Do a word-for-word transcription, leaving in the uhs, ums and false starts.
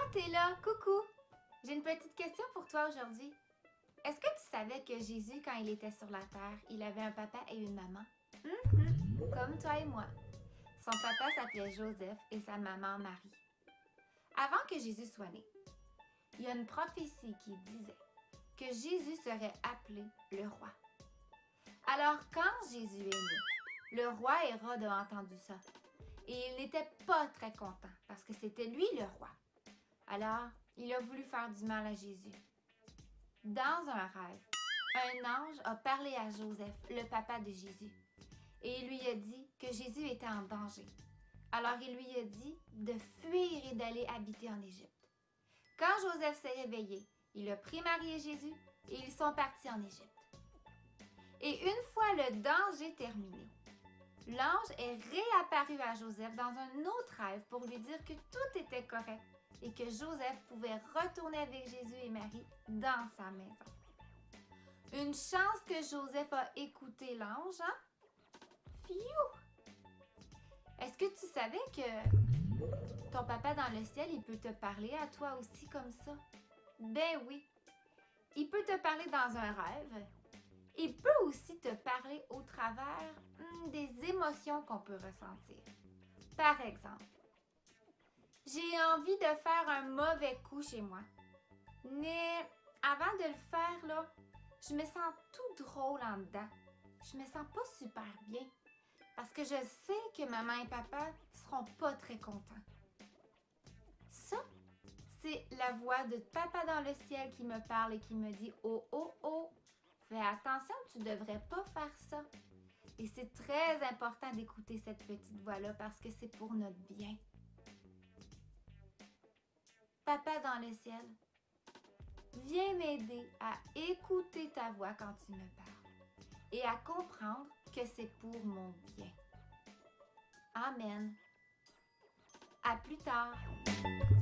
t'es là! Coucou! J'ai une petite question pour toi aujourd'hui. Est-ce que tu savais que Jésus, quand il était sur la terre, il avait un papa et une maman? Mm-hmm. Comme toi et moi. Son papa s'appelait Joseph et sa maman Marie. Avant que Jésus soit né, il y a une prophétie qui disait que Jésus serait appelé le roi. Alors, quand Jésus est né, le roi Hérode a entendu ça. Et il n'était pas très content parce que c'était lui le roi. Alors, il a voulu faire du mal à Jésus. Dans un rêve, un ange a parlé à Joseph, le papa de Jésus, et il lui a dit que Jésus était en danger. Alors il lui a dit de fuir et d'aller habiter en Égypte. Quand Joseph s'est réveillé, il a pris Marie et Jésus et ils sont partis en Égypte. Et une fois le danger terminé, l'ange est réapparu à Joseph dans un autre rêve pour lui dire que tout était correct et que Joseph pouvait retourner avec Jésus et Marie dans sa maison. Une chance que Joseph a écouté l'ange, hein? Fiou! Est-ce que tu savais que ton papa dans le ciel, il peut te parler à toi aussi comme ça? Ben oui! Il peut te parler dans un rêve. Il peut aussi te parler au travers hum, des émotions qu'on peut ressentir. Par exemple, j'ai envie de faire un mauvais coup chez moi. Mais avant de le faire, là, je me sens tout drôle en dedans. Je me sens pas super bien. Parce que je sais que maman et papa seront pas très contents. Ça, c'est la voix de papa dans le ciel qui me parle et qui me dit « Oh, oh, oh, fais attention, tu devrais pas faire ça. » Et c'est très important d'écouter cette petite voix-là parce que c'est pour notre bien. Papa dans le ciel, viens m'aider à écouter ta voix quand tu me parles et à comprendre que c'est pour mon bien. Amen. À plus tard.